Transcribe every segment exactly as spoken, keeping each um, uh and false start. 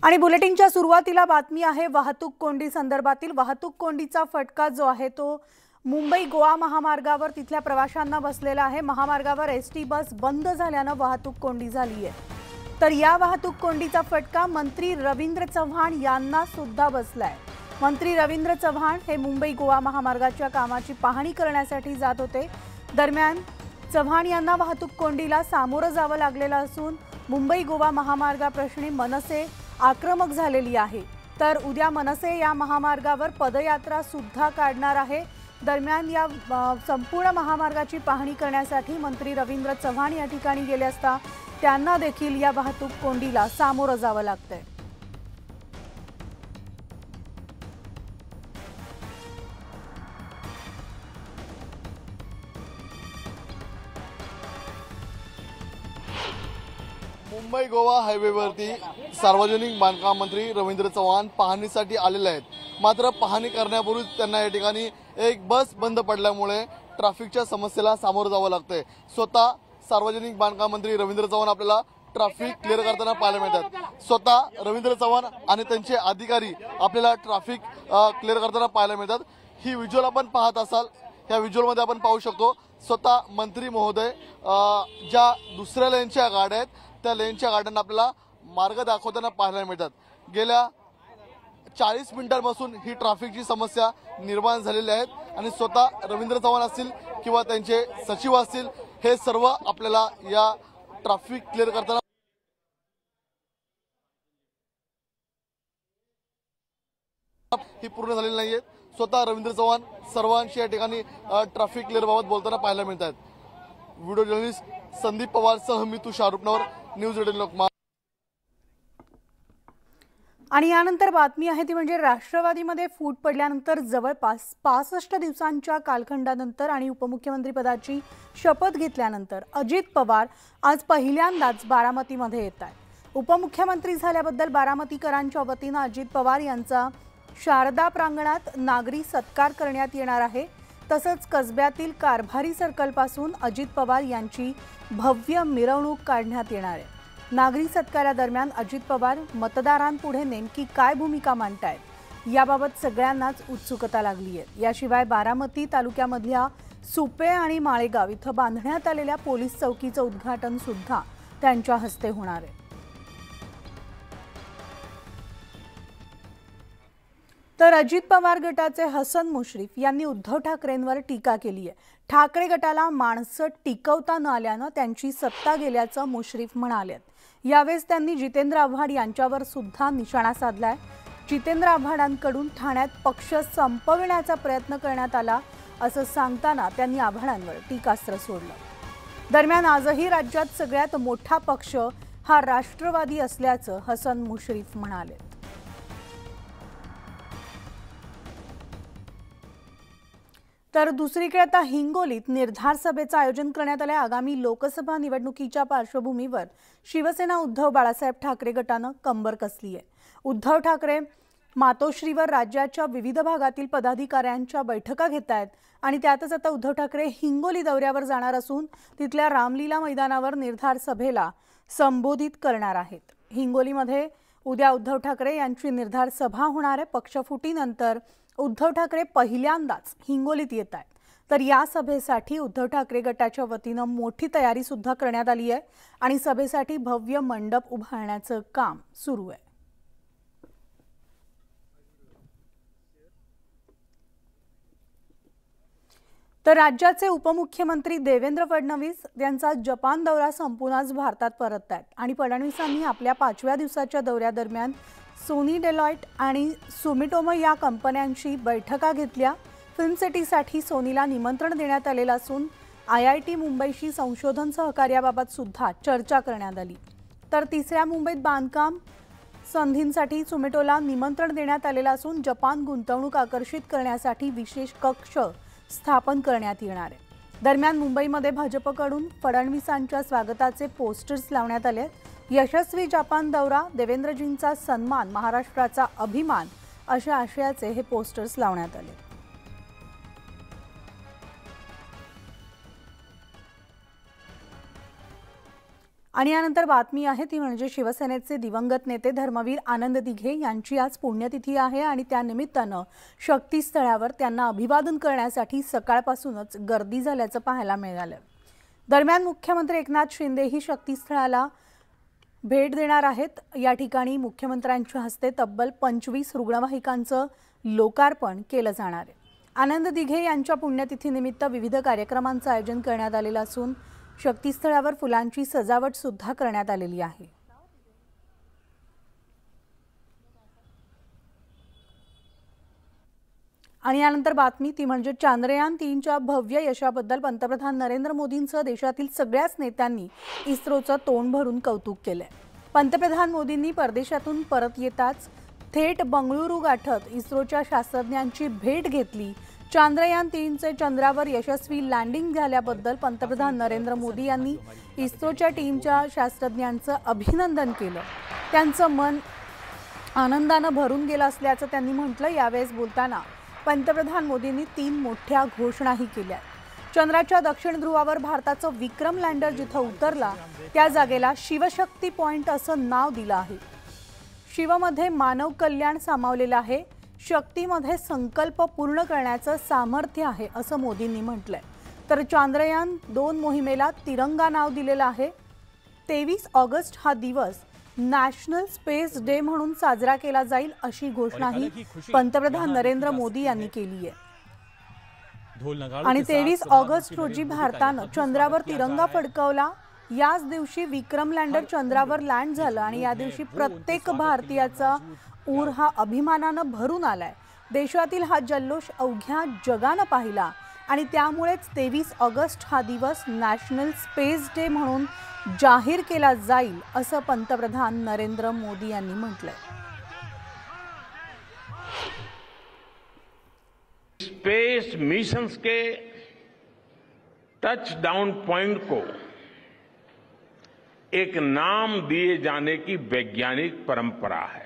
आणि बुलेटिनच्या सुरुवातीला बातमी आहे वाहतूक कोंडी संदर्भातील। वाहतूक कोंडीचा फटका जो आहे तो मुंबई गोवा महामार्गावर तिथल्या प्रवाशांना बसलेला आहे। महामार्गावर एसटी बस बंद झाल्याने वाहतूक कोंडी झाली आहे। तर या वाहतूक कोंडीचा फटका मंत्री रवींद्र चव्हाण यांना सुद्धा बसलाय। मंत्री रवींद्र चव्हाण हे मुंबई गोवा महामार्गाच्या कामाची पाहणी करण्यासाठी जात होते। दरम्यान चव्हाण यांना वाहतूक कोंडीला सामोरं जावं लागलेलं असून मुंबई गोवा महामार्गाप्रश्नी मनसे आक्रमक झालेली आहे। तर उद्या मनसे या महामार्गावर पदयात्रा सुद्धा काढणार आहे। दरम्यान या संपूर्ण महामार्गाची पाहणी करण्यासाठी मंत्री रवींद्र चव्हाण या ठिकाणी गेले असता त्यांना देखील या वाहतूक कोंडीला सामोरं जावं लागतंय। मुंबई गोवा हायवेवरती सार्वजनिक बांधकाम मंत्री रवींद्र चव्हाण पाहणीसाठी आलेले आहेत। मात्र पाहणी करण्यापूर्वी त्यांना या ठिकाणी एक बस बंद पडल्यामुळे ट्रॅफिकच्या समस्येला सामोरं जावं लागतंय। स्वतः सार्वजनिक बांधकाम मंत्री रवींद्र चव्हाण आपल्याला ट्रॅफिक क्लिअर करताना पाहायला मिळतात। स्वतः रवींद्र चव्हाण आणि त्यांचे अधिकारी आपल्याला ट्रॅफिक क्लिअर करताना पाहायला मिळतात। ही व्हिज्युअल आपण पाहत असाल, या व्हिज्युअलमध्ये आपण पाहू शकतो स्वतः मंत्री महोदय ज्या दुसऱ्या लेनच्या गाड्या आहेत त्या लेनच्या गाड्यांना आपल्याला मार्ग दाखवताना पाहायला मिळतात। गेल्या चाळीस मिनिटांपासून ही ट्रॅफिकची समस्या निर्माण झालेली आहे आणि स्वतः रवींद्र चव्हाण असतील किंवा त्यांचे सचिव असतील हे सर्व आपल्याला या ट्रॅफिक क्लिअर करताना ही पूर्ण झालेली नाहीये। स्वतः रवींद्र चव्हाण सर्वांशी या ठिकाणी ट्रॅफिक क्लिअर बाबत बोलताना पाहायला मिळतात। व्हिडिओ जर्नलिस्ट संदीप पवार सह मी तुषार रुपनवर, न्यूज एटीन लोकमत। आणि यानंतर बातमी आहे ती म्हणजे राष्ट्रवादीमध्ये फूट पडल्यानंतर जवळपास पासष्ट दिवसांच्या कालखंडानंतर आणि उपमुख्यमंत्री पदाची शपथ घेतल्यानंतर अजित पवार आज पहिल्यांदाच बारामतीमध्ये येत आहेत। उपमुख्यमंत्री झाल्याबद्दल बारामतीकरांच्या वतीने अजित पवार यांचा शारदा प्रांगणात नागरी सत्कार करण्यात येणार आहे। तसंच कसब्यातील कारभारी सर्कलपासून अजित पवार यांची भव्य मिरवणूक काढण्यात येणार आहे। नागरी सत्कारादरम्यान अजित पवार मतदारांपुढे नेमकी काय भूमिका मांडतायत याबाबत सगळ्यांनाच उत्सुकता लागली आहे। याशिवाय बारामती तालुक्यामधल्या सुपे आणि माळेगाव इथं बांधण्यात आलेल्या पोलीस चौकीचं उद्घाटन सुद्धा त्यांच्या हस्ते होणार आहे। तर अजित पवार गटाचे हसन मुश्रीफ यांनी उद्धव ठाकरेंवर टीका केली आहे। ठाकरे गटाला माणसं टिकवता न आल्यानं त्यांची सत्ता गेल्याचं मुश्रीफ म्हणाले। यावेळेस त्यांनी जितेंद्र आव्हाड यांच्यावर सुद्धा निशाणा साधलाय। जितेंद्र आव्हाडांकडून ठाण्यात पक्ष संपविण्याचा प्रयत्न करण्यात आला असं सांगताना त्यांनी आव्हाडांवर टीकास्त्र सोडलं। दरम्यान आजही राज्यात सगळ्यात मोठा पक्ष हा राष्ट्रवादी असल्याचं हसन मुश्रीफ म्हणाले। तर दुसरीकडे आता हिंगोलीत निर्धार सभेचं आयोजन करण्यात आले। आगामी लोकसभा निवडणुकीच्या पार्श्वभूमीवर शिवसेना उद्धव बाळासाहेब ठाकरे गटानं कंबर कसली आहे। उद्धव ठाकरे मातोश्रीवर राज्याच्या विविध भागातील पदाधिकाऱ्यांच्या बैठका घेत आहेत आणि त्यातच आता उद्धव ठाकरे हिंगोली दौऱ्यावर जाणार असून तिथल्या रामलीला मैदानावर निर्धार सभेला संबोधित करणार आहेत। हिंगोलीमध्ये उद्या उद्धव ठाकरे यांची निर्धार सभा होणार आहे। पक्षफुटीनंतर उद्धव ठाकरे पहिल्यांदाच हिंगोलीत येत आहेत। तर या सभेसाठी उद्धव ठाकरे गटाच्या वतीने मोठी तयारी सुद्धा करण्यात आली आहे आणि सभेसाठी भव्य मंडप उभारण्याचं काम सुरू आहे। तर राज्याचे उपमुख्यमंत्री देवेंद्र फडणवीस यांचा जपान दौरा संपून आज भारतात परतत आहेत आणि फडणवीसांनी आपल्या पाचव्या दिवसाच्या दौऱ्यादरम्यान सोनी डेलॉइट आणि सुमिटोमो या कंपन्यांची बैठका घेतल्या। फिल्म सिटीसाठी सोनीला निमंत्रण देण्यात आलेलं असून आय आय टी मुंबईशी संशोधन सहकार्याबाबत सुद्धा चर्चा करण्यात आली। तर तिसऱ्या मुंबईत बांधकाम संधींसाठी सुमिटोला निमंत्रण देण्यात आलेलं असून जपान गुंतवणूक आकर्षित करण्यासाठी विशेष कक्ष स्थापन करण्यात येणार आहे। दरम्यान मुंबईमध्ये भाजपकडून फडणवीसांच्या स्वागताचे पोस्टर्स लावण्यात आले। यशस्वी जपान दौरा, देवेंद्रजींचा सन्मान, महाराष्ट्राचा अभिमान अशा आशयाचे हे पोस्टर्स लावण्यात आले। आणि यानंतर बातमी आहे ती म्हणजे शिवसेनेचे दिवंगत नेते धर्मवीर आनंद दिघे यांची आज पुण्यतिथी आहे आणि त्या निमित्तानं शक्तीस्थळावर त्यांना अभिवादन करण्यासाठी सकाळपासूनच गर्दी झाल्याचं पाहायला मिळालं। दरम्यान मुख्यमंत्री एकनाथ शिंदे ही शक्तीस्थळाला भेट देणार आहेत। या ठिकाणी मुख्यमंत्र्यांच्या हस्ते तब्बल पंचवीस रुग्णवाहिकांचं लोकार्पण केलं जाणार आहे। आनंद दिघे यांच्या पुण्यतिथीनिमित्त विविध कार्यक्रमांचं आयोजन करण्यात आलेलं असून शक्तीस्थळावर फुलांची सजावट सुद्धा करण्यात आलेली आहे। आणि यानंतर बातमी ती म्हणजे चांद्रयान तीनच्या भव्य यशाबद्दल पंतप्रधान नरेंद्र मोदींसह देशातील सगळ्याच नेत्यांनी इस्रोचं तोंड भरून कौतुक केलंय। पंतप्रधान मोदींनी परदेशातून परत येताच थेट बंगळुरू गाठत इस्रोच्या शास्त्रज्ञांची भेट घेतली। चांद्रयान तीनचे चंद्रावर यशस्वी लँडिंग झाल्याबद्दल पंतप्रधान नरेंद्र मोदी यांनी इस्रोच्या टीमच्या शास्त्रज्ञांचं अभिनंदन केलं। त्यांचं मन आनंदानं भरून गेलं असल्याचं त्यांनी म्हटलं। यावेळेस बोलताना पंतप्रधान मोदींनी तीन मोठ्या घोषणाही केल्या। चंद्राच्या दक्षिण ध्रुवावर भारताचं विक्रम लँडर जिथं उतरला त्या जागेला शिवशक्ती पॉइंट असं नाव दिलं आहे। शिवमध्ये मानव कल्याण सामावलेलं आहे, शक्तीमध्ये संकल्प पूर्ण करण्याचं सामर्थ्य आहे असं मोदींनी म्हटलंय। तर चांद्रयान दोन मोहिमेला तिरंगा नाव दिलेलं आहे। तेवीस ऑगस्ट हा दिवस नॅशनल स्पेस डे म्हणून साजरा केला जाईल अशी घोषणाही पंतप्रधान नरेंद्र मोदी यांनी केली आहे। आणि तेवीस ऑगस्ट रोजी भारतानं चंद्रावर तिरंगा फडकवला। याच दिवशी विक्रम लँडर चंद्रावर लँड झालं आणि या दिवशी प्रत्येक भारतीयाचा ऊर हा अभिमानानं भरून आलाय। देशातील हा जल्लोष अवघ्या जगानं पाहिला आणि त्यामुळेच तेवीस ऑगस्ट हा दिवस नॅशनल स्पेस डे म्हणून जाहीर केला जाईल असं पंतप्रधान नरेंद्र मोदी यांनी म्हटलंय। स्पेस मिशंस के टच डाउन पॉइंट को एक नाम दिए जाने की वैज्ञानिक परंपरा है।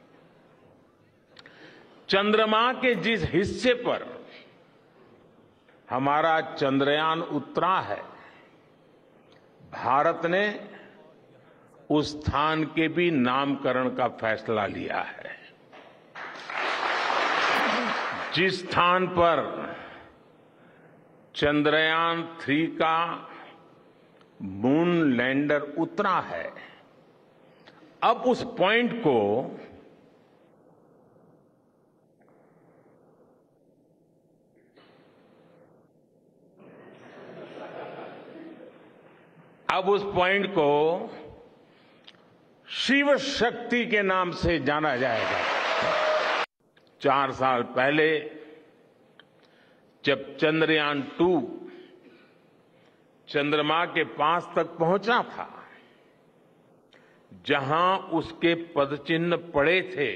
चंद्रमा के जिस हिस्से पर हमारा चंद्रयान उतरा है, भारत ने उस स्थान के भी नामकरण का फैसला लिया है। जिस स्थान पर चंद्रयान थ्री का मून लैंडर उतरा है, अब उस पॉइंट को अब उस पॉइंट को शिव शक्ति के नाम से जाना जाएगा। चार साल पहले जब चंद्रयान टू चंद्रमा के पास तक पहुंचा था, जहां उसके पदचिन्ह पड़े थे,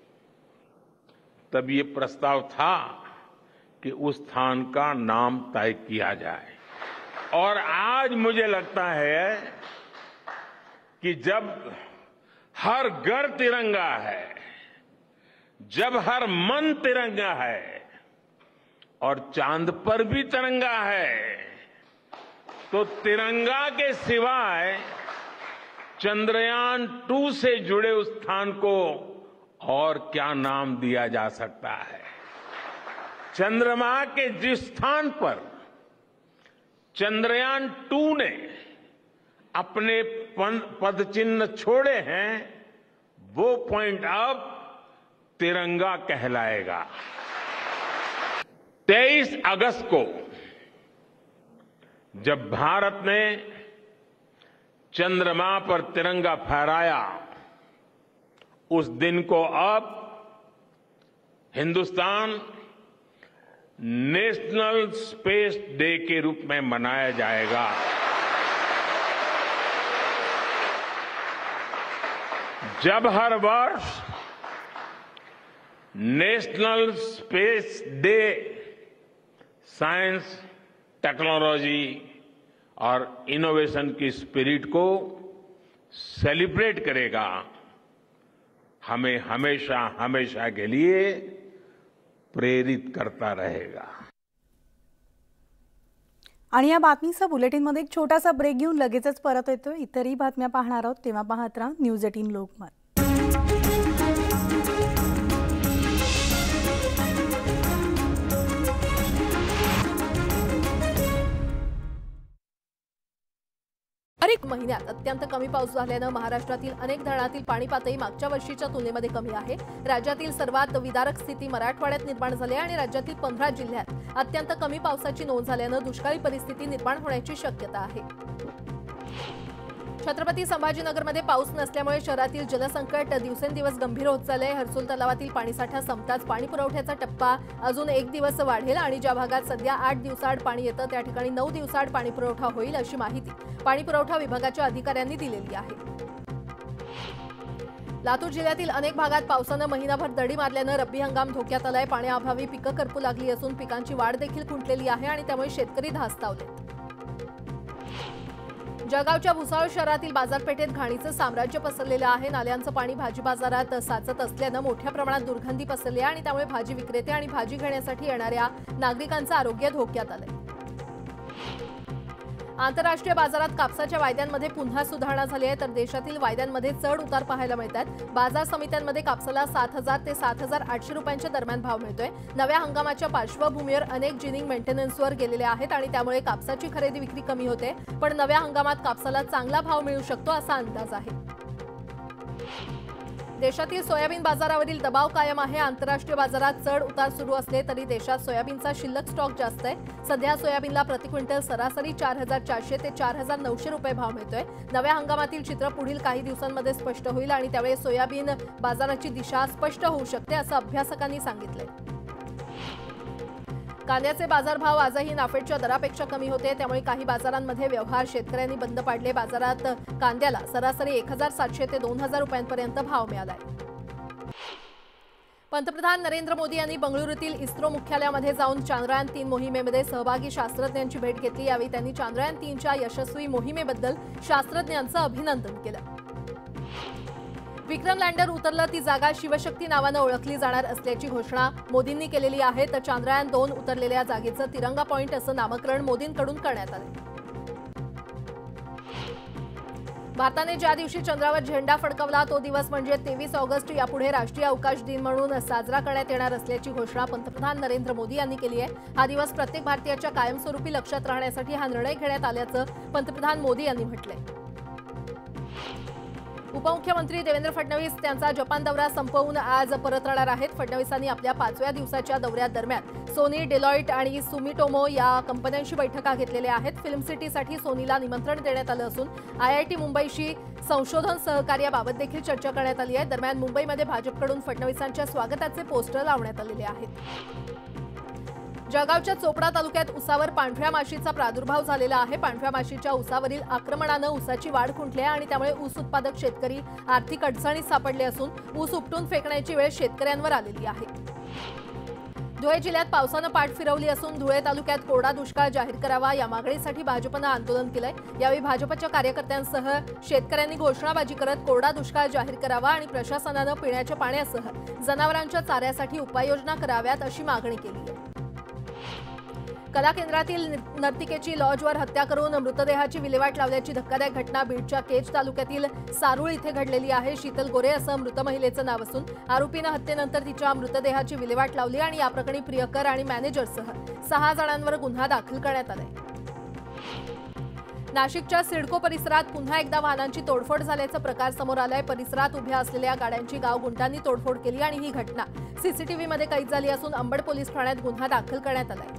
तब ये प्रस्ताव था कि उस स्थान का नाम तय किया जाए। और आज मुझे लगता है कि जब हर घर तिरंगा है, जब हर मन तिरंगा है और चांद पर भी तिरंगा है, तो तिरंगा के सिवाय चंद्रयान टू से जुड़े उस स्थान को और क्या नाम दिया जा सकता है। चंद्रमा के जिस स्थान पर चंद्रयान टू ने अपने पदचिन्ह छोड़े हैं, वो पॉइंट अब तिरंगा कहलाएगा। तेईस अगस्त को जब भारत ने चंद्रमा पर तिरंगा फहराया, उस दिन को अब हिंदुस्तान नेशनल स्पेस डे के रूप में मनाया जाएगा। जब हर वर्ष national space day science, technology और इनोवेशन की स्पिरिट को सेलिब्रेट करेगा, हमें हमेशा हमेशा के लिए प्रेरित करता रहेगा। आणि या बातमीचा बुलेटिनमध्ये एक छोटासा ब्रेक घेऊन लगेचच परत येतो. इतरही बातम्या पाहणार आहोत, तेव्हा पाहत राहा न्यूज अठरा लोकमत. अनेक महिन्यात अत्यंत कमी पाऊस झाल्यानं महाराष्ट्रातील अनेक धरणातील पाणी पातळी मागच्या वर्षीच्या तुलनेमध्ये कमी आहे. राज्यातील सर्वात विदारक स्थिती मराठवाड्यात निर्माण झाली आणि राज्यातील पंधरा जिल्ह्यात अत्यंत कमी पावसाची नोंद झाल्यानं दुष्काळी परिस्थिती निर्माण होण्याची शक्यता आहे. छत्रपती संभाजीनगरमध्ये पाऊस नसल्यामुळे शहरातील जलसंकट दिवसेंदिवस गंभीर होत चालले. हर्सुल तलावातील पाणीसाठा संपताच पाणी पुरवठ्याचा टप्पा अजून एक दिवस वाढेल आणि ज्या भागात सध्या आठ दिवसाआड पाणी येतं त्या ठिकाणी नऊ दिवसाआड पाणी पुरवठा होईल अशी माहिती पाणी पुरवठा विभागाच्या अधिकाऱ्यांनी दिलेली आहे. लातूर जिल्ह्यातील अनेक भागात पावसानं महिनाभर दडी मारल्यानं रब्बी हंगाम धोक्यात आलाय. पाण्याअभावी पिकं करपू लागली असून पिकांची वाढ देखील खुंटलेली आहे आणि त्यामुळे शेतकरी धास्तावले. जळगावच्या भुसावळ शहरातील बाजारपेठेत घाणीचं साम्राज्य पसरलेलं आहे. नाल्यांचं पाणी भाजी बाजारात साचत असल्यानं मोठ्या प्रमाणात दुर्गंधी पसरली आणि त्यामुळे भाजी विक्रेते आणि भाजी घेण्यासाठी येणाऱ्या नागरिकांचं आरोग्य धोक्यात आलंय. आंतरराष्ट्रीय बाजारात कापसाच्या वायद्यांमध्ये पुन्हा सुधारणा झाली आहे, तर देशातील वायद्यांमध्ये चढ उतार पाहायला मिळतात. बाजार समित्यांमध्ये कापसाला सात हजार ते सात हजार आठशे रुपयांच्या दरम्यान भाव मिळतोय. नव्या हंगामाच्या पार्श्वभूमीवर अनेक जिनिंग मेंटेनन्सवर गेलेले आहेत आणि त्यामुळे कापसाची खरेदी विक्री कमी होते, पण नव्या हंगामात कापसाला चांगला भाव मिळू शकतो असा अंदाज आहे. देशातील सोयाबीन बाजारावरील दबाव कायम आहे. आंतरराष्ट्रीय बाजारात चढ उतार सुरू असले तरी देशात सोयाबीनचा शिल्लक स्टॉक जास्त आहे. सध्या सोयाबीनला प्रति क्विंटल सरासरी चार हजार चारशे ते चार हजार नऊशे रुपये भाव मिळतोय. नव्या हंगामातील चित्र पुढील काही दिवसांमध्ये स्पष्ट होईल आणि त्यावेळी सोयाबीन बाजाराची दिशा स्पष्ट होऊ शकते असं अभ्यासकांनी सांगितलंय. कांद्याचे बाजारभाव आजही नाफेडच्या दरापेक्षा कमी होते, त्यामुळे काही बाजारांमध्ये व्यवहार शेतकऱ्यांनी बंद पाडले. बाजारात कांद्याला सरासरी एक हजार सातशे ते दोन हजार रुपयांपर्यंत भाव मिळालाय. पंतप्रधान नरेंद्र मोदी यांनी बंगळुरूतील इस्रो मुख्यालयामध्ये जाऊन चांद्रयान तीन मोहिमेमध्ये सहभागी शास्त्रज्ञांची भेट घेतली. यावेळी त्यांनी चांद्रयान तीनच्या यशस्वी मोहिमेबद्दल शास्त्रज्ञांचं अभिनंदन केलं. विक्रम लँडर उतरलं ती जागा शिवशक्ती नावानं ओळखली जाणार असल्याची घोषणा मोदींनी केलेली आहे. तर चांद्रयान दोन उतरलेल्या जागेचं तिरंगा पॉइंट असं नामकरण मोदींकडून करण्यात आलं. भारताने ज्या दिवशी चंद्रावर झेंडा फडकवला तो दिवस म्हणजे तेवीस ऑगस्ट यापुढे राष्ट्रीय अवकाश दिन म्हणून साजरा करण्यात येणार असल्याची घोषणा पंतप्रधान नरेंद्र मोदी यांनी केली आहे. हा दिवस प्रत्येक भारतीयाच्या कायमस्वरूपी लक्षात राहण्यासाठी हा निर्णय घेण्यात आल्याचं पंतप्रधान मोदी यांनी म्हटलंय. उपमुख्यमंत्री देवेंद्र फडणवीस त्यांचा जपान दौरा संपवून आज परत राहणार आहेत. फडणवीसांनी आपल्या पाचव्या दिवसाच्या दौऱ्यादरम्यान सोनी, डेलॉइट आणि सुमिटोमो या कंपन्यांशी बैठका घेतलेल्या आहेत. फिल्म सिटीसाठी सोनीला निमंत्रण देण्यात आलं असून आयआयटी मुंबईशी संशोधन सहकार्याबाबत देखील चर्चा करण्यात आली आहे. दरम्यान मुंबईमध्ये भाजपकडून फडणवीसांच्या स्वागताचे पोस्टर लावण्यात आलेले आहेत. जळगावच्या चोपडा तालुक्यात उसावर पांढऱ्या माशीचा प्रादुर्भाव झालेला आहे. पांढऱ्या माशीच्या उसावरील आक्रमणानं उसाची वाढ खुंटली आहे आणि त्यामुळे ऊस उत्पादक शेतकरी आर्थिक अडचणीत सापडले असून ऊस उपटून फेकण्याची वेळ शेतकऱ्यांवर आलेली आहे. धुळे जिल्ह्यात पावसानं पाठ फिरवली असून धुळे तालुक्यात कोरडा दुष्काळ जाहीर करावा या मागणीसाठी भाजपनं आंदोलन केलंय. यावेळी भाजपच्या कार्यकर्त्यांसह शेतकऱ्यांनी घोषणाबाजी करत कोरडा दुष्काळ जाहीर करावा आणि प्रशासनानं पिण्याच्या पाण्यासह जनावरांच्या चाऱ्यासाठी उपाययोजना कराव्यात अशी मागणी केली आहे. कला केंद्रातील नर्तिकेची लॉजवर हत्या करून मृतदेहाची विल्हेवाट लावल्याची धक्कादायक घटना बीडच्या केज तालुक्यातील सारूळ इथे घडलेली आहे. शीतल गोरे असं मृत महिलेचं नाव असून आरोपीनं हत्येनंतर तिच्या मृतदेहाची विल्हेवाट लावली आणि या प्रकरणी प्रियकर आणि मॅनेजरसह सहा जणांवर गुन्हा दाखल करण्यात आलाय. नाशिकच्या सिडको परिसरात पुन्हा एकदा वाहनांची तोडफोड झाल्याचा प्रकार समोर आलाय. परिसरात उभ्या असलेल्या गाड्यांची गाव गुंडांनी तोडफोड केली आणि ही घटना सीसीटीव्हीमध्ये कैद झाली असून अंबड पोलीस ठाण्यात गुन्हा दाखल करण्यात आलाय.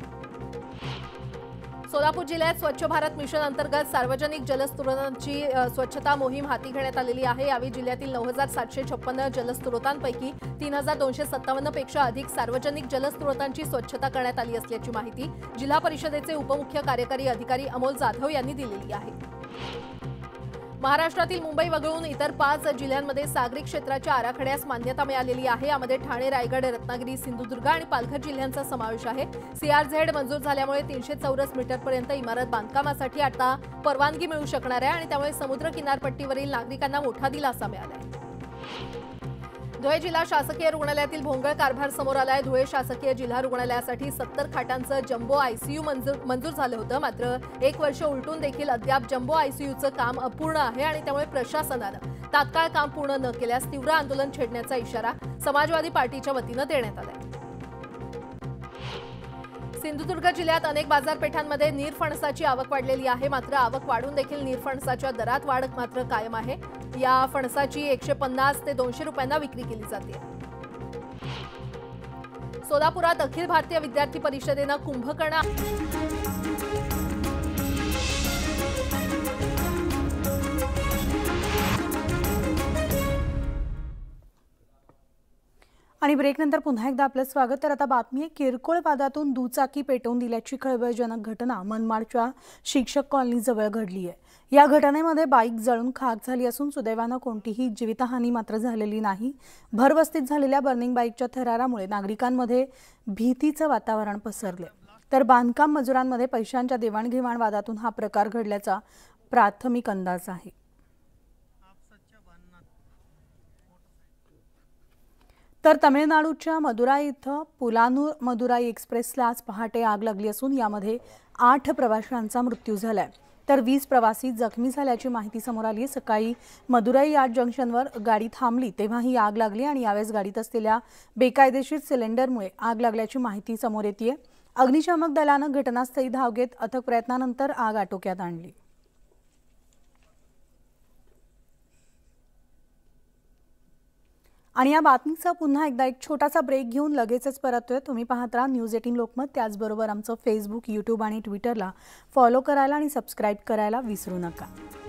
सोलापूर जिल्ह्यात स्वच्छ भारत मिशन अंतर्गत सार्वजनिक जलस्रोतांची स्वच्छता मोहीम हाती घेण्यात आलेली आहे. यावेळी जिल्ह्यातील नऊ हजार सातशे छप्पन्न जलस्रोतांपैकी तीन हजार दोनशे सत्तावन्न पेक्षा अधिक सार्वजनिक जलस्रोतांची स्वच्छता करण्यात आली असल्याची माहिती जिल्हा परिषदेचे उपमुख्य कार्यकारी अधिकारी अमोल जाधव यांनी दिलेली आहे. महाराष्ट्रातील मुंबई वगळून इतर पाच जिल्ह्यांमध्ये सागरी क्षेत्राच्या आराखड्यास मान्यता मिळालेली आहे. यामध्ये ठाणे, रायगड, रत्नागिरी, सिंधुदुर्ग आणि पालघर जिल्ह्यांचा समावेश आहे. सीआरझेड मंजूर झाल्यामुळे तीनशे चौरस मीटरपर्यंत इमारत बांधकामासाठी आता परवानगी मिळू शकणार आहे आणि त्यामुळे समुद्र किनारपट्टीवरील नागरिकांना मोठा दिलासा मिळाला आहे. धुळे जिल्हा शासकीय रुग्णालयातील भोंगळ कारभार समोर आलाय. धुळे शासकीय जिल्हा रुग्णालयासाठी सत्तर खाटांचं जम्बो आयसीयू मंजूर मंजूर झालं होतं. मात्र एक वर्ष उलटून देखील अद्याप जम्बो आयसीयूचं काम अपूर्ण आहे आणि त्यामुळे प्रशासनानं तात्काळ काम पूर्ण न केल्यास तीव्र आंदोलन छेडण्याचा इशारा समाजवादी पार्टीच्या वतीनं देण्यात आलाय. सिंधुदुर्ग जिल्ह्यात अनेक बाजारपेठांमध्ये नीरफणसाची आवक वाढलेली आहे. मात्र आवक वाढून देखील नीरफणसाच्या दरात वाढ मात्र कायम आहे. या फणसाची एकशे पन्नास ते दोनशे रुपयांना विक्री केली जाते. सोलापुरात अखिल भारतीय विद्यार्थी परिषदेनं कुंभकर्ण आणि ब्रेकनंतर पुन्हा एकदा आपलं स्वागत. तर आता बातमी आहे, किरकोळ वादातून दुचाकी पेटवून दिल्याची खळबळजनक घटना मनमाडच्या शिक्षक कॉलनीजवळ घडली आहे. या घटनेमध्ये बाईक जळून खाक झाली असून सुदैवानं कोणतीही जीवितहानी मात्र झालेली नाही. भरवस्तीत झालेल्या बर्निंग बाईकच्या थरारामुळे नागरिकांमध्ये भीतीचं वातावरण पसरले. तर बांधकाम मजुरांमध्ये पैशांच्या देवाणघेवाण वादातून हा प्रकार घडल्याचा प्राथमिक अंदाज आहे. तर तमिळनाडूच्या मदुराई इथं पुलानूर मदुराई एक्सप्रेसला आज पहाटे आग लागली असून यामध्ये आठ प्रवाशांचा मृत्यू झालाय. तर वीस प्रवासी जखमी झाल्याची माहिती समोर आली. सकाळी मदुराई यार्ड जंक्शनवर गाडी थांबली तेव्हा ही आग लागली आणि यावेळेस गाडीत असलेल्या बेकायदेशीर सिलेंडरमुळे आग लागल्याची माहिती समोर येते. अग्निशामक दलानं घटनास्थळी धाव घेत अथक प्रयत्नानंतर आग आटोक्यात आणली. आणि या बातमीचा पुन्हा एकदा एक छोटासा ब्रेक घेऊन लगेचच परततोय. तुम्ही पाहत राहा न्यूज एटीन लोकमत. त्याचबरोबर आमचं फेसबुक, यूट्यूब आणि ट्विटरला फॉलो करायला आणि सबस्क्राईब करायला विसरू नका.